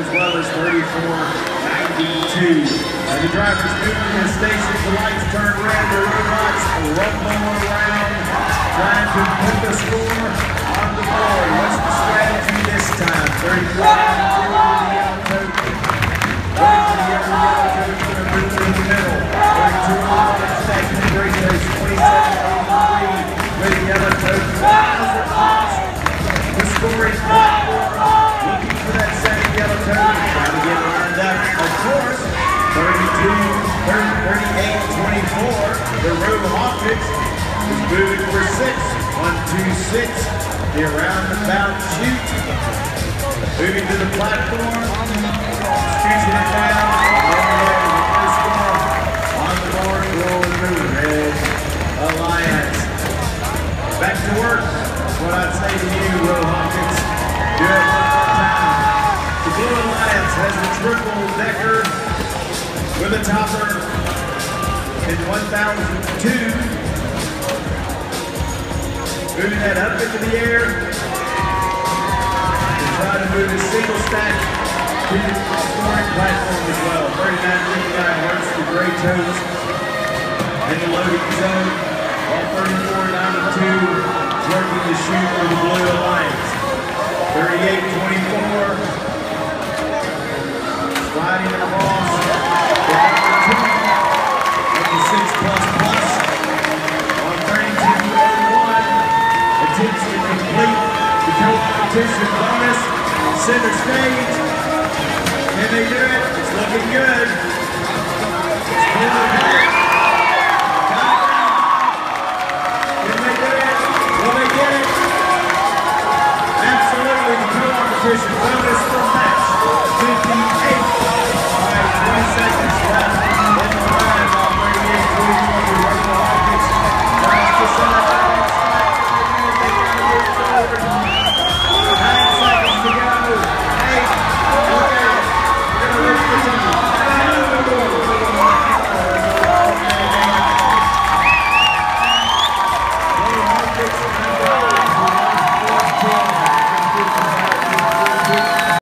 as well as 34.92. The drivers moving to the station, the lights turn red, the robots rumble around, trying to put the score on the board. What's the strategy this time? 34.92 for the yellow coat. Going to the yellow coat, going to move in the middle. 32 on the second race, 27.83 with the yellow coat. Miles across the scoring platform, looking for that second yellow coat, trying to get lined up. Of course, 38-24, the Road Hawkins is moving for 6. 1-2-6, the roundabout shoot. Moving to the platform, scooching it down. The first ball on the board, rolling through Red Alliance. Back to work. That's what I'd say to you, Road Hawkins. Do it one more time. The Blue Alliance has the triple decker with a topper in 1002. Moving that up into the air to try to move a single stack to the scoring platform as well. 39-59 Hertz, the gray toes in the loading zone, while 34-92 working the shoot for the Blue Alliance. 38-24 sliding across the number 2 of the 6++. On 32-01, attempts to complete the competition bonus. Center stage. Can they do it? It's looking good. It's